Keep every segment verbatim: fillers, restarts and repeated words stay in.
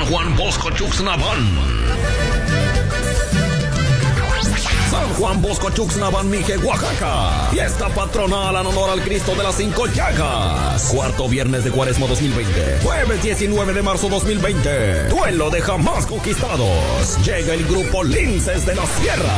San Juan Bosco Chuxnavan. San Juan Bosco Chuxnavan, Mije, Oaxaca. Fiesta patronal en honor al Cristo de las Cinco Llagas. Cuarto viernes de Cuaresma dos mil veinte. Jueves diecinueve de marzo dos mil veinte. Duelo de jamás conquistados. Llega el grupo Linces de la Sierra.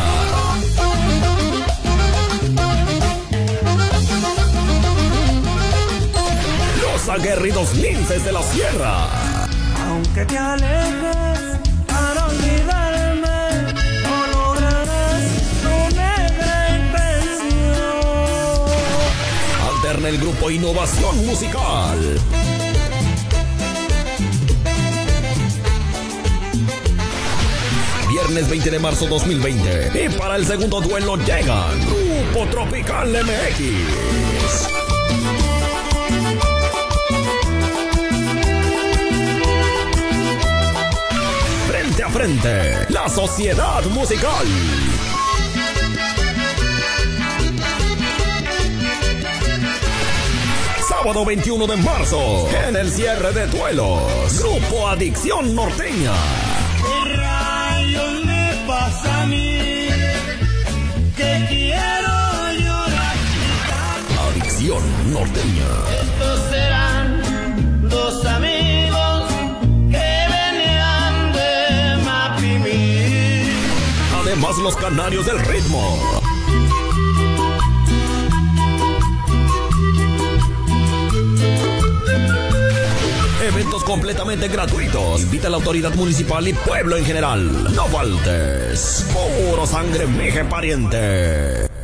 Los aguerridos Linces de la Sierra. Aunque te alejes para olvidarme, no lograrás tu negra intención. Alterna el grupo Innovación Musical. Viernes veinte de marzo dos mil veinte. Y para el segundo duelo llegan Grupo Tropical M X. Frente a frente, la Sociedad Musical. Sábado veintiuno de marzo, en el cierre de duelos, Grupo Adicción Norteña. ¿Qué rayos me pasa a mí? Que quiero llorar. Adicción Norteña. Estos serán dos amigos que venían de Mapimí. Además, los canarios del ritmo. Eventos completamente gratuitos. Invita a la autoridad municipal y pueblo en general. No faltes. Puro sangre, mije pariente.